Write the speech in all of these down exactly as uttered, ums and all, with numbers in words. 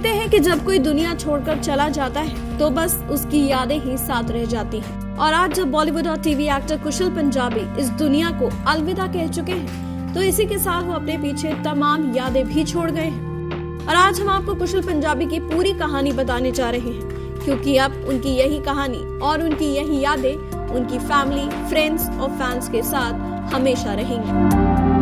कहते हैं कि जब कोई दुनिया छोड़कर चला जाता है तो बस उसकी यादें ही साथ रह जाती हैं। और आज जब बॉलीवुड और टीवी एक्टर कुशल पंजाबी इस दुनिया को अलविदा कह चुके हैं तो इसी के साथ वो अपने पीछे तमाम यादें भी छोड़ गए हैं। और आज हम आपको कुशल पंजाबी की पूरी कहानी बताने जा रहे हैं, क्योंकि अब उनकी यही कहानी और उनकी यही यादें उनकी फैमिली, फ्रेंड्स और फैंस के साथ हमेशा रहेंगी।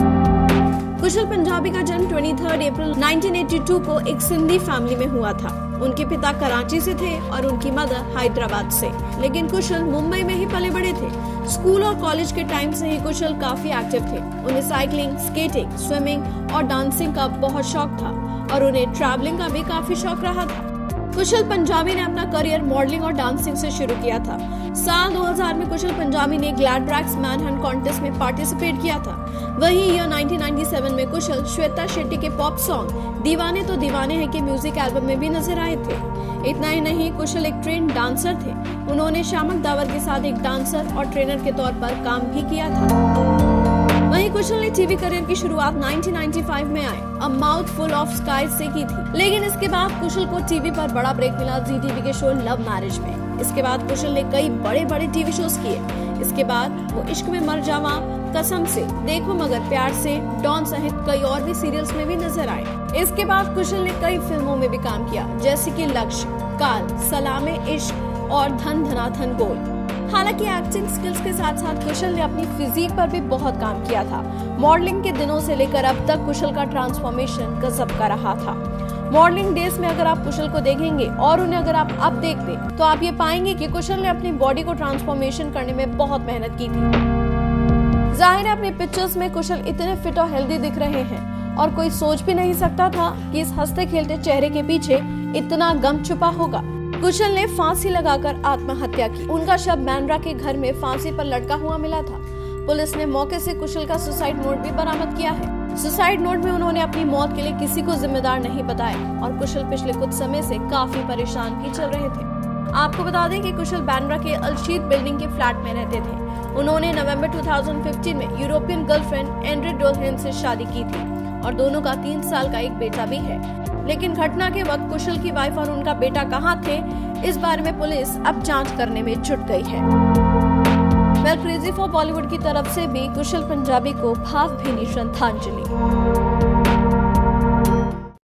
कुशल पंजाबी का जन्म तेईस अप्रैल उन्नीस सौ बयासी को एक सिंधी फैमिली में हुआ था। उनके पिता कराची से थे और उनकी मदर हैदराबाद से, लेकिन कुशल मुंबई में ही पले बड़े थे। स्कूल और कॉलेज के टाइम से ही कुशल काफी एक्टिव थे। उन्हें साइकिलिंग, स्केटिंग, स्विमिंग और डांसिंग का बहुत शौक था और उन्हें ट्रैवलिंग का भी काफी शौक रहा था। कुशल पंजाबी ने अपना करियर मॉडलिंग और डांसिंग से शुरू किया था। साल दो हज़ार में कुशल पंजाबी ने ग्लैडब्रैक्स मैनहंट कॉन्टेस्ट में पार्टिसिपेट किया था। वही ईयर उन्नीस सौ सत्तानवे में कुशल श्वेता शेट्टी के पॉप सॉन्ग दीवाने तो दीवाने हैं के म्यूजिक एल्बम में भी नजर आए थे। इतना ही नहीं, कुशल एक ट्रेन डांसर थे। उन्होंने शामक दावर के साथ एक डांसर और ट्रेनर के तौर पर काम भी किया था। वहीं कुशल ने टीवी करियर की शुरुआत उन्नीस सौ पचानवे में आए a mouth full of sky से की थी, लेकिन इसके बाद कुशल को टीवी पर बड़ा ब्रेक मिला जी टीवी के शो लव मैरिज में। इसके बाद कुशल ने कई बड़े बड़े टीवी शोज किए। इसके बाद वो इश्क में मर जावा, कसम से, देखो मगर प्यार से, डॉन सहित कई और भी सीरियल्स में भी नजर आए। इसके बाद कुशल ने कई फिल्मों में भी काम किया, जैसे कि लक्ष्य, काल, सलामे इश्क और धन धना धन गोल। हालांकि एक्टिंग स्किल्स के साथ साथ कुशल ने अपनी फिजिक पर भी बहुत काम किया था। मॉडलिंग के दिनों से लेकर अब तक कुशल का ट्रांसफॉर्मेशन गजब का रहा था। मॉडलिंग डेज में अगर आप कुशल को देखेंगे और उन्हें अगर आप अब देखते तो आप ये पाएंगे कि कुशल ने अपनी बॉडी को ट्रांसफॉर्मेशन करने में बहुत मेहनत की थी। जाहिर है अपनी पिक्चर्स में कुशल इतने फिट और हेल्दी दिख रहे हैं और कोई सोच भी नहीं सकता था कि इस हंसते खेलते चेहरे के पीछे इतना गम छुपा होगा। कुशल ने फांसी लगाकर आत्महत्या की। उनका शव बांद्रा के घर में फांसी पर लटका हुआ मिला था। पुलिस ने मौके से कुशल का सुसाइड नोट भी बरामद किया है। सुसाइड नोट में उन्होंने अपनी मौत के लिए किसी को जिम्मेदार नहीं बताया और कुशल पिछले कुछ समय से काफी परेशान भी चल रहे थे। आपको बता दें कि कुशल बांद्रा के अलशीद बिल्डिंग के फ्लैट में रहते थे। उन्होंने नवंबर दो हज़ार पंद्रह में यूरोपियन गर्लफ्रेंड एंड्रे डोलहेन से शादी की थी और दोनों का तीन साल का एक बेटा भी है। लेकिन घटना के वक्त कुशल की वाइफ और उनका बेटा कहां थे, इस बारे में पुलिस अब जांच करने में जुट गई है। वेल, क्रेजी फॉर बॉलीवुड की तरफ से भी कुशल पंजाबी को भावभीनी श्रद्धांजलि।